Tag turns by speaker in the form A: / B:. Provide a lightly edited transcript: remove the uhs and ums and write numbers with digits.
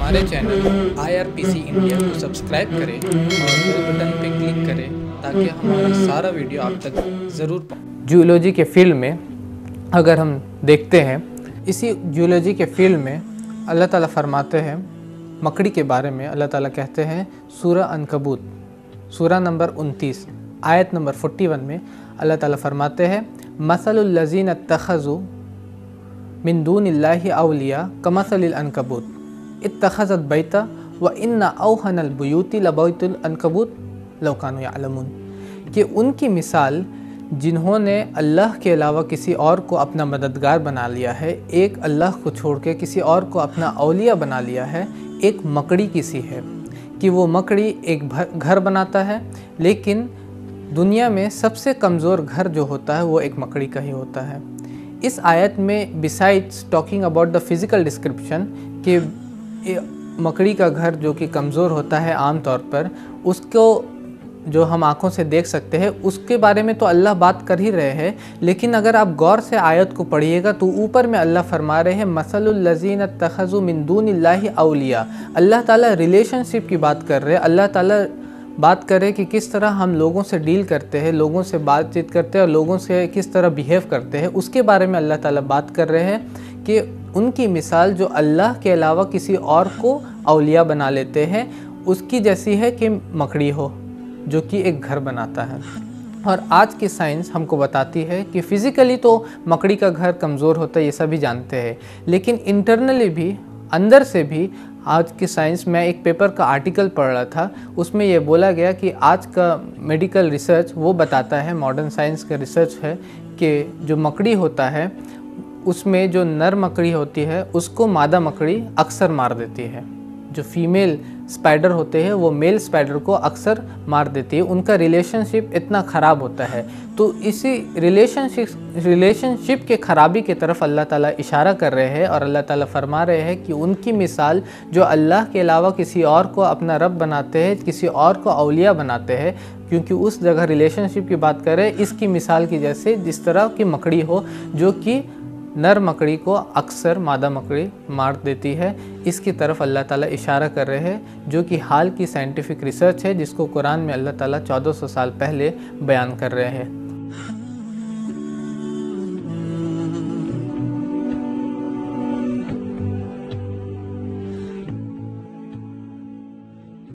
A: हमारे channel IRPC India को subscribe करें और बेल बटन पर क्लिक करें ताकि हमारा सारा वीडियो आप तक ज़रूर पहुँचे। जूलॉजी के फील्ड में अगर हम देखते हैं, इसी जूलॉजी के फील्ड में अल्लाह ताला फरमाते हैं मकड़ी के बारे में। अल्लाह ताला कहते हैं सूरह अनकबूत सूरह नंबर 29 आयत नंबर 41 में अल्लाह ताला फरमाते हैं मसलुल लज़ीना इत्तख़ज़ू मिन दूनिल्लाहि औलिया कमसलिल अनकबूत इत्तख़ज़त बैता व इन्ना औहनल बुयूति लबैतुल अनकबूत लौ कानू यअलमून, कि उनकी मिसाल जिन्होंने अल्लाह के अलावा किसी और को अपना मददगार बना लिया है, एक अल्लाह को छोड़ के किसी और को अपना औलिया बना लिया है, एक मकड़ी की सी है कि वो मकड़ी एक घर बनाता है, लेकिन दुनिया में सबसे कमज़ोर घर जो होता है वो एक मकड़ी का ही होता है। इस आयत में besides talking about the physical description कि मकड़ी का घर जो कि कमज़ोर होता है आम तौर पर, उसको जो हम आँखों से देख सकते हैं उसके बारे में तो अल्लाह बात कर ही रहे हैं, लेकिन अगर आप गौर से आयत को पढ़िएगा तो ऊपर में अल्लाह फरमा रहे हैं मसलुल लज़ीना इत्तख़ज़ू मिन दूनिल्लाहि औलिया। अल्लाह ताला रिलेशनशिप की बात कर रहे हैं। अल्लाह ताला बात करें कि किस तरह हम लोगों से डील करते हैं, लोगों से बातचीत करते हैं और लोगों से किस तरह बिहेव करते हैं, उसके बारे में अल्लाह ताला बात कर रहे हैं कि उनकी मिसाल जो अल्लाह के अलावा किसी और को औलिया बना लेते हैं उसकी जैसी है कि मकड़ी हो जो कि एक घर बनाता है। और आज की साइंस हमको बताती है कि फ़िज़िकली तो मकड़ी का घर कमज़ोर होता है, ये सभी जानते हैं, लेकिन इंटरनली भी, अंदर से भी आज की साइंस में एक पेपर का आर्टिकल पढ़ रहा था, उसमें ये बोला गया कि आज का मेडिकल रिसर्च वो बताता है, मॉडर्न साइंस का रिसर्च है कि जो मकड़ी होता है उसमें जो नर मकड़ी होती है उसको मादा मकड़ी अक्सर मार देती है। जो फीमेल स्पाइडर होते हैं वो मेल स्पाइडर को अक्सर मार देती है। उनका रिलेशनशिप इतना ख़राब होता है। तो इसी रिलेशनशिप के ख़राबी की तरफ अल्लाह ताला इशारा कर रहे हैं और अल्लाह ताला फरमा रहे हैं कि उनकी मिसाल जो अल्लाह के अलावा किसी और को अपना रब बनाते हैं, किसी और को औलिया बनाते हैं, क्योंकि उस जगह रिलेशनशिप की बात करें, इसकी मिसाल की जैसे जिस तरह की मकड़ी हो जो कि नर मकड़ी को अक्सर मादा मकड़ी मार देती है, इसकी तरफ अल्लाह ताला इशारा कर रहे हैं, जो कि हाल की साइंटिफिक रिसर्च है जिसको कुरान में अल्लाह ताला 1400 साल पहले बयान कर रहे हैं।